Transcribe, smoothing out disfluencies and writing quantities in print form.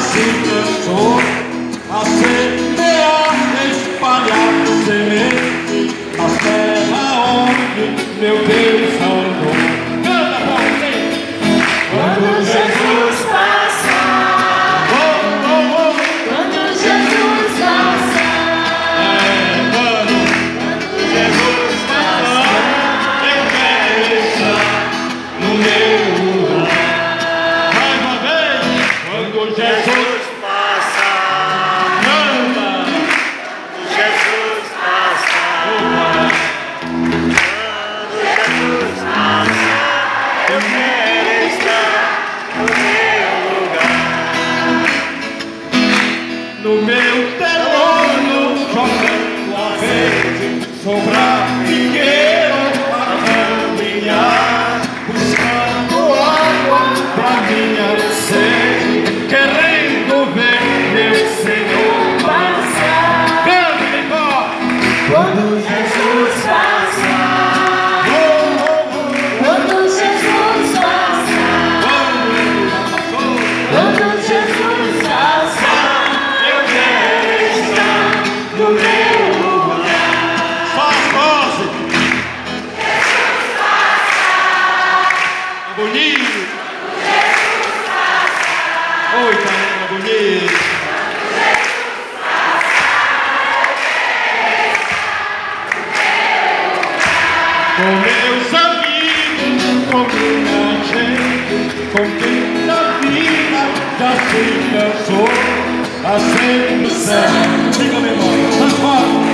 se cansou a semear, espalhar semente na terra onde meu Deus andou. Canta pra você! Quando Jesus passar, Quando Jesus passar, quando Jesus passar, eu quero estar no meu lugar. Mais uma vez, quando Jesus passar, canta, Jesus passar, quando Jesus passar, eu quero estar no meu lugar. no meu terreno, jogando a verde sobre a figueira a caminhar, buscando água pra minha sede, querendo ver meu Senhor passar. Canta, bem forte! quando Jesus passar, quando Jesus passar, quando Jesus passar, eu quero estar no meu lugar. Faz voz! É bonito! Oi, caramba, bonito! Com meus amigos, com minha gente, com quem da vida já se cansou, a sempre céu. Fica memória, faz voz!